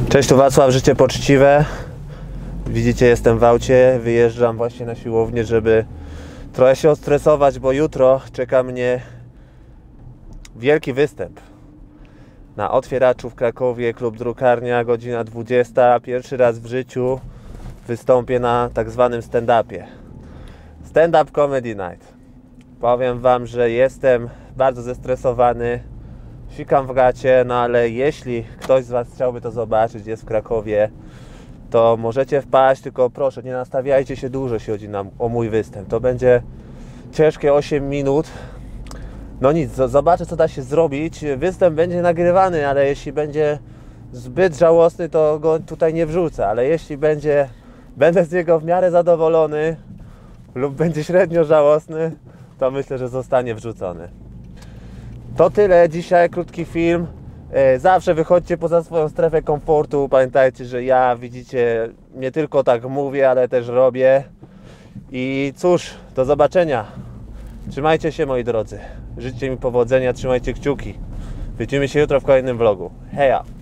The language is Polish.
Cześć, tu Wacław, Życie Poczciwe. Widzicie, jestem w aucie, wyjeżdżam właśnie na siłownię, żeby trochę się odstresować, bo jutro czeka mnie wielki występ. Na Otwieraczu w Krakowie, klub Drukarnia, godzina 20. Pierwszy raz w życiu wystąpię na tak zwanym stand-upie. Stand-up Comedy Night. Powiem wam, że jestem bardzo zestresowany, sikam w gacie, no ale jeśli ktoś z was chciałby to zobaczyć, jest w Krakowie, to możecie wpaść, tylko proszę, nie nastawiajcie się dużo, jeśli chodzi o mój występ. To będzie ciężkie 8 minut. No nic, zobaczę, co da się zrobić. Występ będzie nagrywany, ale jeśli będzie zbyt żałosny, to go tutaj nie wrzucę. Ale jeśli będę z niego w miarę zadowolony lub będzie średnio żałosny, to myślę, że zostanie wrzucony. To tyle dzisiaj, krótki film. Zawsze wychodźcie poza swoją strefę komfortu. Pamiętajcie, że ja, widzicie, nie tylko tak mówię, ale też robię. I cóż, do zobaczenia. Trzymajcie się, moi drodzy. Życzcie mi powodzenia, trzymajcie kciuki. Widzimy się jutro w kolejnym vlogu. Heja!